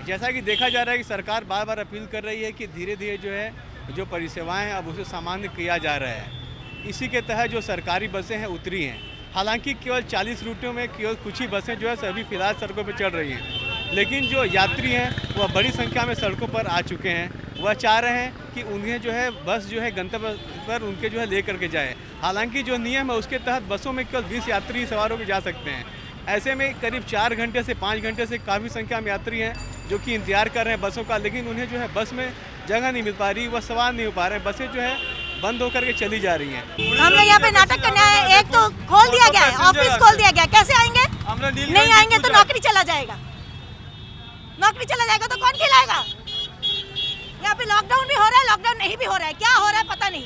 जैसा कि देखा जा रहा है कि सरकार बार बार अपील कर रही है कि धीरे धीरे जो है जो परिसेवाएं हैं अब उसे सामान्य किया जा रहा है। इसी के तहत जो सरकारी बसें हैं उतरी हैं। हालांकि केवल 40 रूटों में केवल कुछ ही बसें जो है सभी फिलहाल सड़कों पर चल रही हैं, लेकिन जो यात्री हैं वह बड़ी संख्या में सड़कों पर आ चुके हैं। वह चाह रहे हैं कि उन्हें जो है बस जो है गंतव्य पर उनके जो है ले करके जाए। हालांकि जो नियम है उसके तहत बसों में केवल 20 यात्री सवार होकर जा सकते हैं। ऐसे में करीब 4 घंटे से 5 घंटे से काफ़ी संख्या में यात्री हैं जो कि इंतजार कर रहे हैं बसों का, लेकिन उन्हें जो है बस में जगह नहीं मिल पा रही, वह सवार नहीं हो पा रहे हैं। बसें जो है बंद होकर के चली जा रही हैं। हम लोग यहाँ पे नाटक करने आए। एक तो खोल दिया गया है, ऑफिस खोल दिया गया, कैसे आएंगे? नहीं आएंगे तो नौकरी चला जाएगा। नौकरी चला जाएगा तो कौन खिलाएगा? यहाँ पे लॉकडाउन भी हो रहा है, लॉकडाउन नहीं भी हो रहा है, क्या हो रहा है पता नहीं।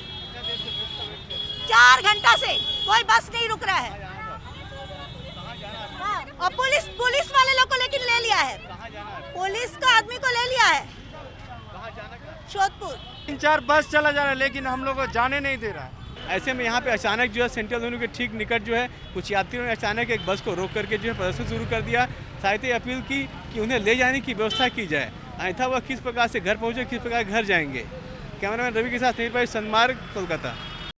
4 घंटा से कोई बस नहीं रुक रहा है और पुलिस वाले लोग को लेकिन ले लिया है, पुलिस का आदमी को ले लिया है शोधपुर। 3-4 बस चला जा रहा है लेकिन हम लोग को जाने नहीं दे रहा है। ऐसे में यहाँ पे अचानक जो है सेंट्रल एवेन्यू के ठीक निकट जो है कुछ यात्रियों ने अचानक एक बस को रोक करके जो है प्रदर्शन शुरू कर दिया। साथ ही अपील की कि उन्हें ले जाने की व्यवस्था की जाए, अन्यथा वह किस प्रकार से घर पहुँचे, किस प्रकार घर जाएंगे। कैमरामैन रवि के साथ सन्मार्ग, कोलकाता।